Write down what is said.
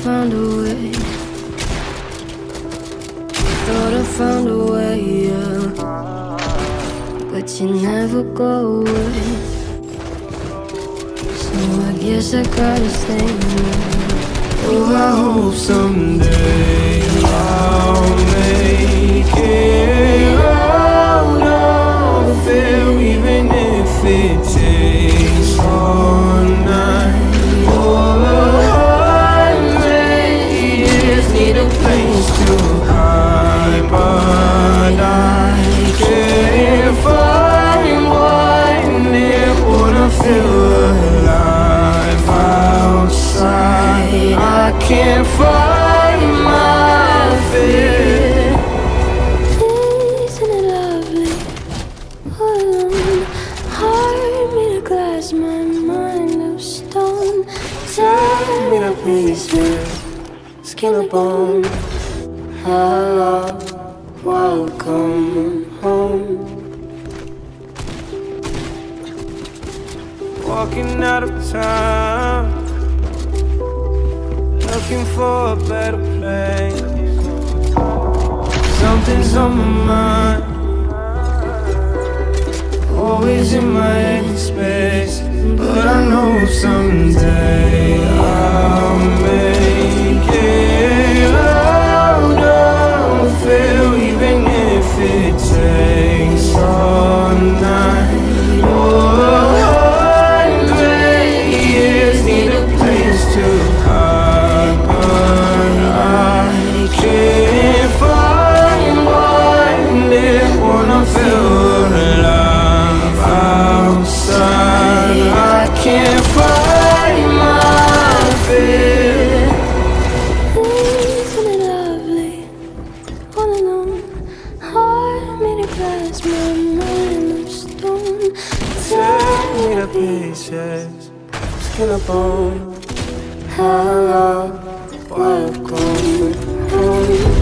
found a way. Thought I found a way, yeah. But you never go away. So I guess I gotta stay now. Oh, I hope someday I'll make it out of it, even if it takes all night. Oh, 100 years need a place to hide, but I can't find one that wanna feel alive outside. I can't find my fear. Isn't it lovely? Alone, heart made of glass, my mind of stone. Tear me to pieces, skin and bone. Hello, welcome home. Walking out of town, looking for a better place. Something's on my mind, always in my head space. But I know someday I'll make it out of it, even if it takes all night. Oh, 100 years need a place to hide, but I can't find one that wanna feel alive outside. I can't find my fear. Isn't it lovely? All alone, heart made of glass, my mind of stone. Tear me to pieces, skin and bone. Hello, welcome home.